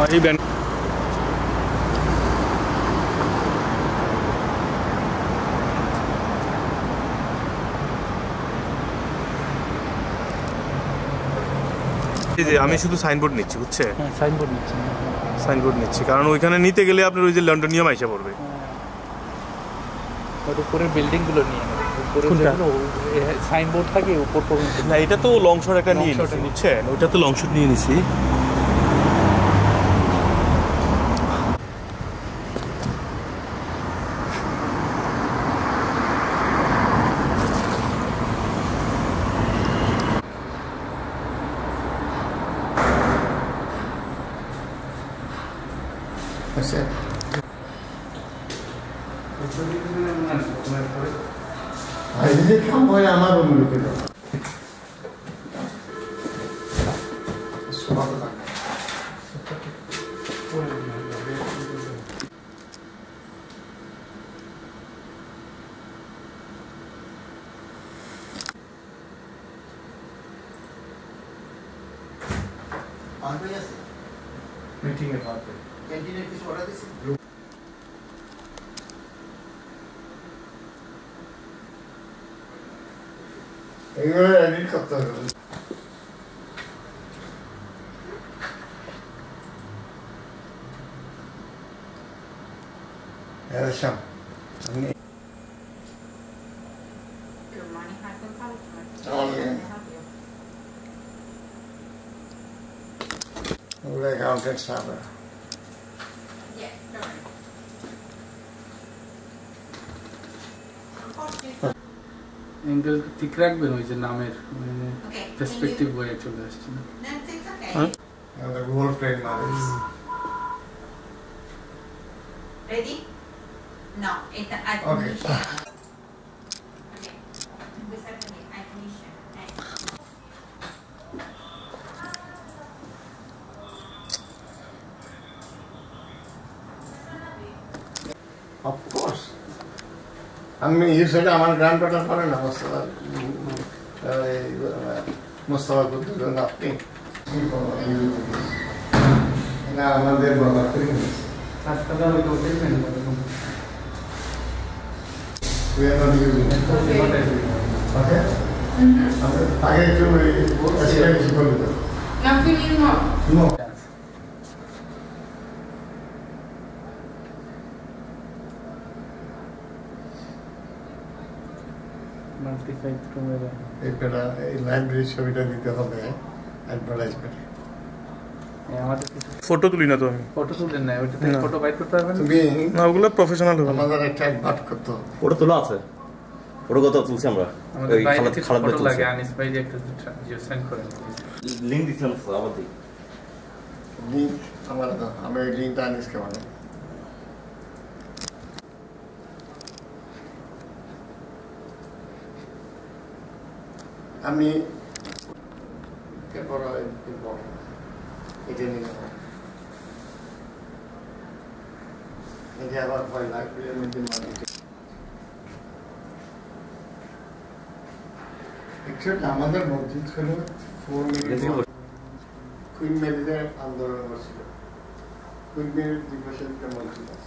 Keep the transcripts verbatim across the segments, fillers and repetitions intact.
এই ব্যান্ড আমি শুধু সাইনবোর্ড নিচ্ছি, বুঝছে? হ্যাঁ সাইনবোর্ড নিচ্ছি, সাইনবোর্ড নিচ্ছি কারণ ওইখানে নিতে গেলে আপনার ওই যে লন্ডনিয়াম আইসা পড়বে। ওর উপরের বিল্ডিংগুলো নিয়ে নেবে, উপরে যেগুলো সাইনবোর্ড থাকে উপর পর্যন্ত। না এটা তো লং শট একটা নিয়ে নিচ্ছি, বুঝছেন? ওইটা তো লং শট নিয়ে নিছি। আচ্ছা আইডিতে কাম হয় আমার অনুরূপে দাও মিটিং এর হাতে ক্যান্টিনে কিছু অর্ডার দিছি এগুলো এডিট করতে হবে। Ersham. Good morning, Highfield College. Morning. We're accountant Sabra. Yes, correct. Angle ঠিক রাখবেন ওই যে নামের মানে পার্সপেক্টিভ ওয়ে চলে আসছে না। That's it's okay. And the gold plate models. Ready? No, it's an Okay. admission. Okay. We start with the admission. Of course. I mean, you said I'm a granddaughter for an Mustafa. Mustafa could do nothing. Now, I'm there for nothing. We are not using it. Okay? I get to accident people with it. Now, if you need more. No. মাল্টিফাইড রুমের এটা এই library ছবিটা দিতে হবে অ্যাডভার্টাইজমেন্টে। আমাদের photo তুলি না তো আমি। ফটো তুলেন না, ওটা থেকে ফটো বাইট করতে পারবেন তুমি না, ওগুলো প্রফেশনাল হবে। আমাদের একটা অ্যাডভার্ট করতে হবে। ফটো তোলা আছে, ফটো কত তুলছি আমরা। আমাদের বাইরে থেকে ফটো লাগে, আনিস ভাই যে একটা যে সেন্ড করেন। লিংক দিছিলাম স্যার, আবার দিই লিংক আমার দাও, আমি এই লিংকটা আনিসকে বানাই। আমি বড় এটা নিয়ে নেব, এটা আবার ভয় লাগবে মধ্যে মানুষ। Actually, আমাদের মসজিদ ছিল ফোর মিনিট কুইন মেরিজের আন্দোলন হচ্ছিল। কুইন মেরিজ দিবসের মসজিদ আছে।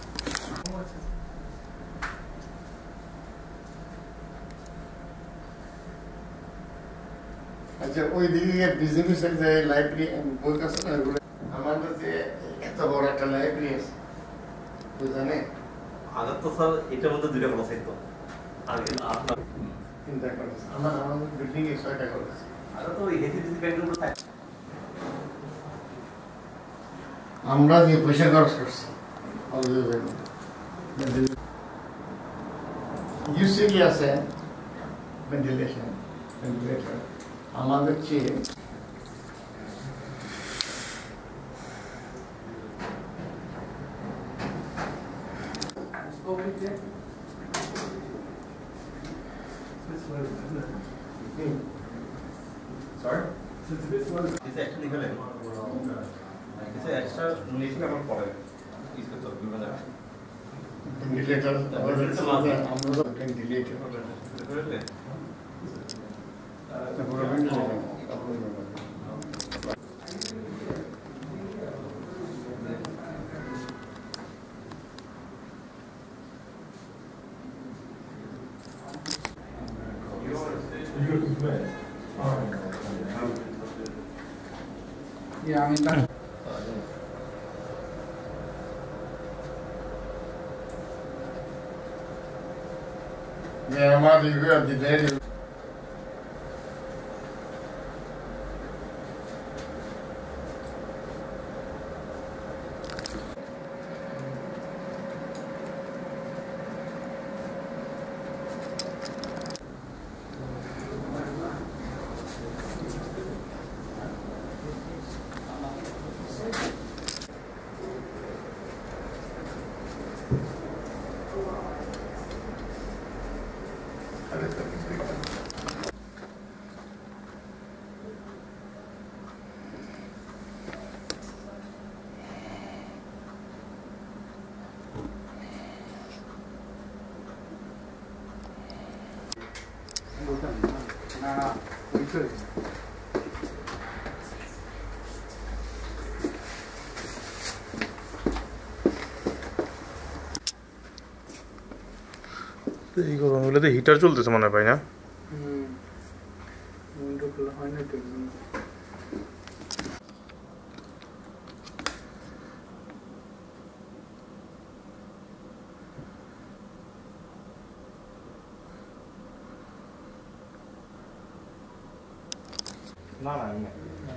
আচ্ছা, ওই দিকে বিজনেসের যে লাইব্রেরি বই আছে না, ওগুলো আমাদের যে এত বড় একটা লাইব্রেরি আছে বুঝানে আগে তো স্যার এটার মধ্যে দুইটা ক্লাস হইতো। আগে আপনার চিন্তা করেছে আমার আমাদের বিল্ডিং এ ছয়টা করেছে। আগে তো এসিডিসি ব্যাংকের উপর থাকে। আমরা যে পয়সা খরচ করছি ইউসিডি আছে ভেন্টিলেশন ভেন্টিলেটর আমাদের চেয়ে Sorry? This actually হলেন কিছু এক্সট্রা নিয়েছি আমার পরে ইউজ করতে হবে বিভিন্ন জায়গায়। ভেন্টিলেটর আমরা তো ভেন্টিলেটর পুরো ventilator Yeah, I mean that. Yeah, I'm out of here. The daddy. Nah, we could. এই গরমগুলোতে হিটার চলতেছে মনে হয় ভাই না? হুম উইন্ডো খোলা হয় না তো না না আমি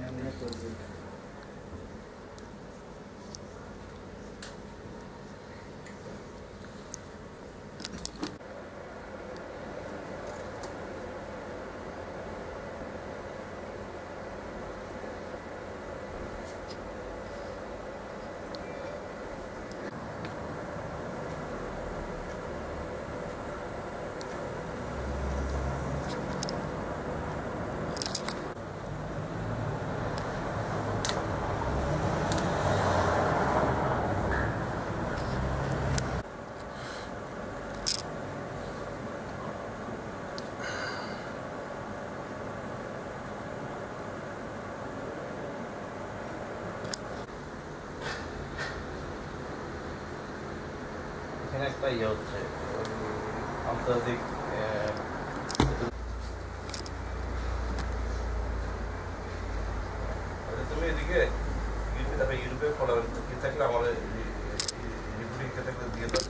এখানে একটা ইয়ে হচ্ছে আন্তর্জাতিক তুমি এদিকে ইউরোপে ফলো কি থাকলে আমার রিপোর্টিং থাকলে দিয়ে দাও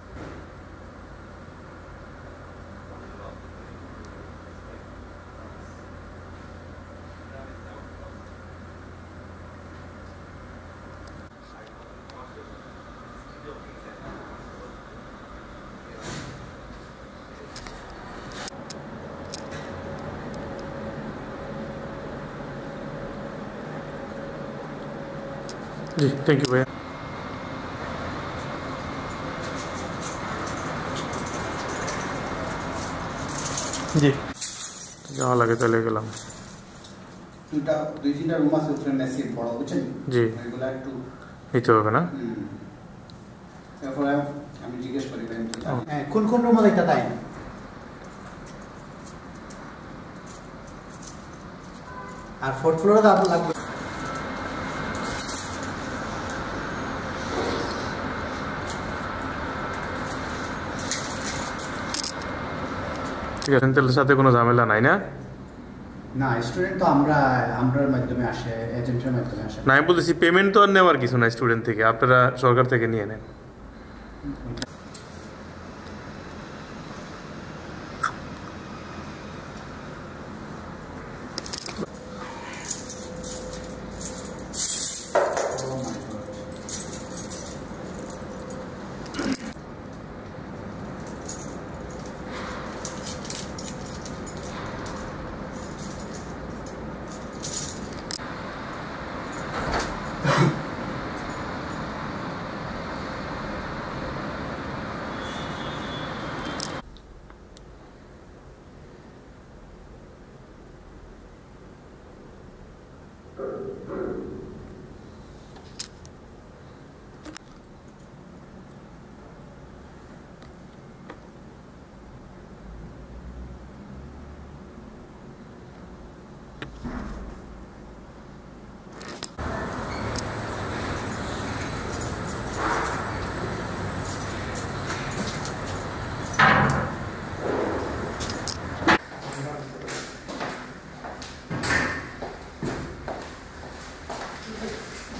জি থ্যাংক ইউ ভাইয়া। জি যাওয়া লাগে তাহলে গেলাম। দুইটা দুই তিনটা রুম আছে উপরে মেসির বড় বুঝছেন জি এগুলো একটু নিতে হবে না? তারপরে আমি জিজ্ঞেস করি হ্যাঁ কোন কোন রুমে যাইতা তাই আর ফোর্থ ফ্লোরে দাও লাগবে ঠিক আছে তাহলে সাথে কোনো ঝামেলা নাই না? না স্টুডেন্ট তো আমরা আমরার মাধ্যমে আসে এজেন্টের মাধ্যমে আসে না আমি বলতেছি পেমেন্ট তো আর নেওয়ার কিছু না স্টুডেন্ট থেকে, আপনারা সরকার থেকে নিয়ে নেন।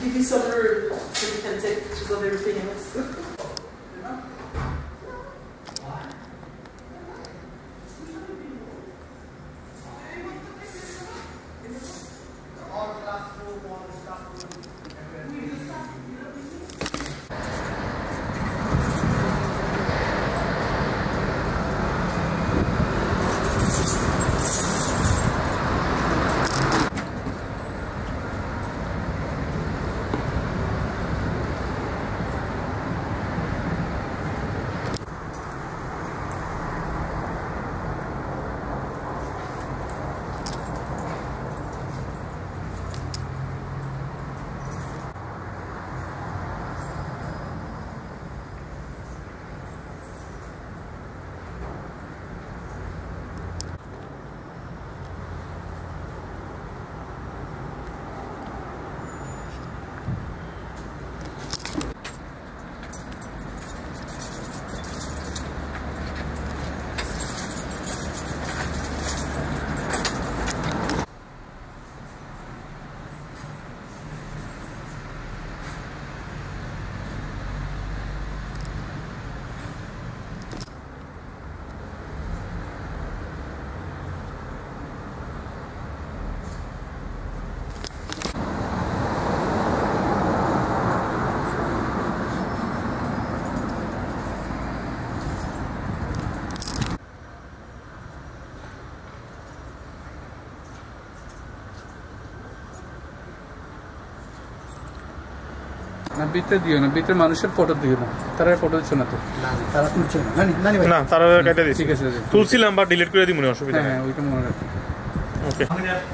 give you some room so you can take pictures of everything else. না ভিতরে দিও না, ভিতরে মানুষের ফটো দিও না, তারা ফটো দিচ্ছ না তো। তারা তুলছে না নানি নানি ভাই না তারা কেটে দিছি। ঠিক আছে তুলছিলাম বা ডিলিট করে দিই, মনে অসুবিধা হ্যাঁ নেই। হ্যাঁ ওইটা মনে রাখো। ওকে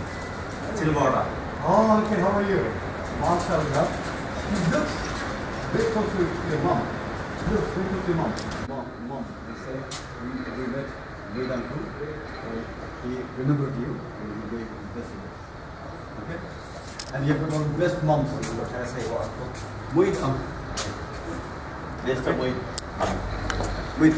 ছিল বড়টা Oh, okay, how are you? MashaAllah. You look very close to your mom. You look very close to your mom. Mom, mom, they say, we, we met Vedan too. So he remembered you and he gave his blessing. Okay? And you have got one of the best moms. What can I say? Wait, um. Best of wait. Wait.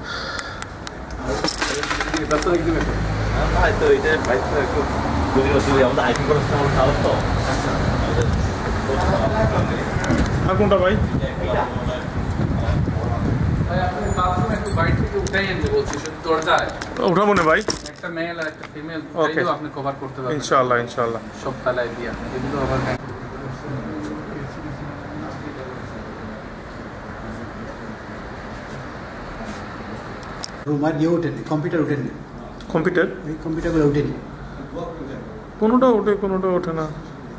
That's what I give it. ভাই তো এটা ভাই তো একটু যদি যদি আমাদের IT করে সমস্যা হবে তো আর কোনটা ভাই? ভাই আপনি বাথরুম একটু বাইরে থেকে উঠাই আনতে বলছি, শুধু দরজায় উঠাবো না ভাই, একটা মেল আর একটা ফিমেল Okay. আপনি কভার করতে পারবেন ইনশাআল্লাহ ইনশাআল্লাহ। সব তালায় দিয়া এগুলো আবার রুম আর ইয়ে ওঠেনি, কম্পিউটার ওঠেনি, কম্পিউটার এই কম্পিউটারগুলো ওঠেনি। কোনোটা ওঠে কোনোটা ওঠে না।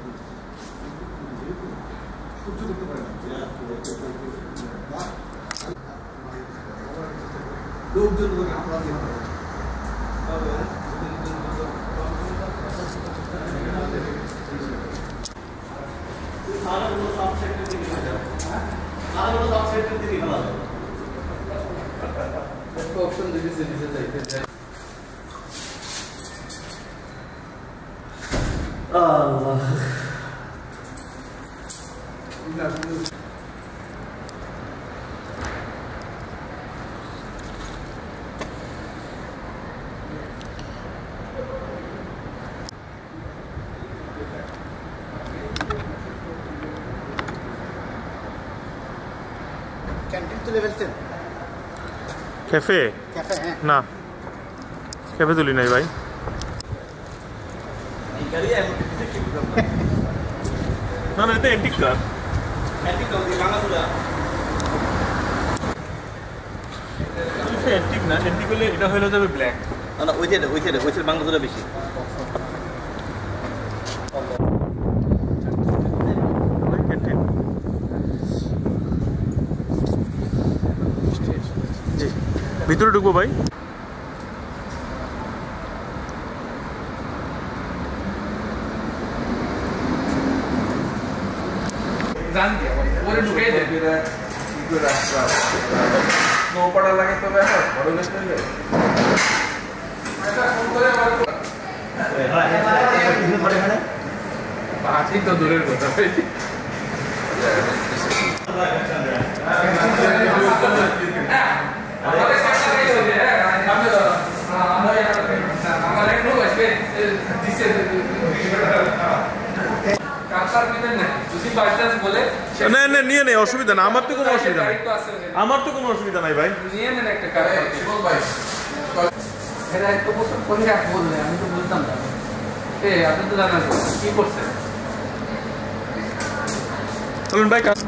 অপশন দিয়েছে দিতে চাইতে চাই। আল্লাহ ক্যান্টিন তুলে ফেলছেন? ক্যাফে ক্যাফে, হ্যাঁ। না, ক্যাফে তুলি নাই ভাই। এই গাড়ি এমন কিছু ঠিক না না না, এটা এন্টিক কার। এন্টিক কার দিয়ে বাংলাদেশ এটা এন্টিক না, এন্টিক হলে এটা হলো যাবে ব্ল্যাক। না না ওই যে ওই যে ওই যে বাংলাদেশে বেশি জি ভিতরে ঢুকবো ভাই। জান দিয়া ওরে ঢুকাই দে নো পড়া লাগে তো ব্যাপার বড় লাগতে হবে এটা ফোন করে আমার হ্যাঁ হ্যাঁ কিছু পড়ে এখানে বাকি তো দূরের কথা ভাই। আমাদের কাছে হইছে হ্যাঁ সামনে ধরো আমরা আমার একটু আসবে দিছে কাজ আপনার নেবেন না যদি বাই চান্স বলে না না নিয়ে নেই, অসুবিধা না, আমার তো কোনো অসুবিধা নাই, দায়িত্ব আছে ওদের। আমার তো কোনো অসুবিধা নাই ভাই। নিয়ে নেন একটা কার এরা এত বছর পরে এক বললে আমি তো বুঝতাম না। এ আপনি তো জানেন কি করছেন। চলুন ভাই কাজ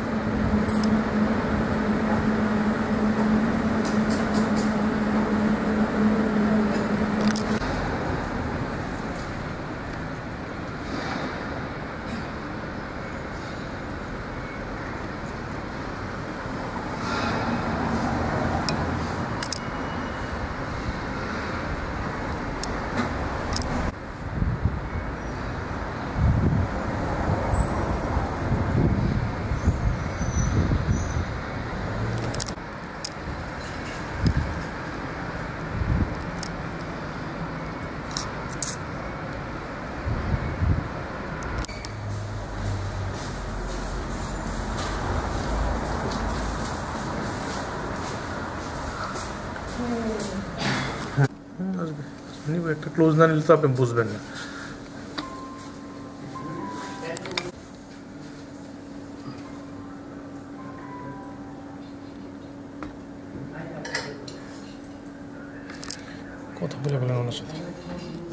নিব, একটা ক্লোজ না নিলে তো আপনি বুঝবেন না। কথা বলে বলেন ওনার সাথে।